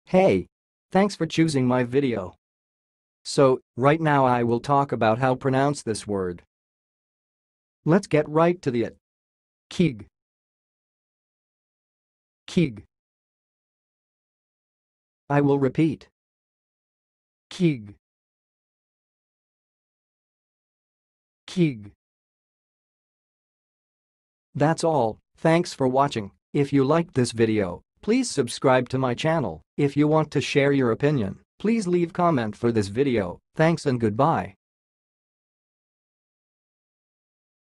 Hey! Thanks for choosing my video. So, right now I will talk about how pronounce this word. Let's get right to it. Keeg. Keeg. I will repeat. Keeg. Keeg. That's all, thanks for watching. If you liked this video, please subscribe to my channel. If you want to share your opinion, please leave comment for this video. Thanks and goodbye.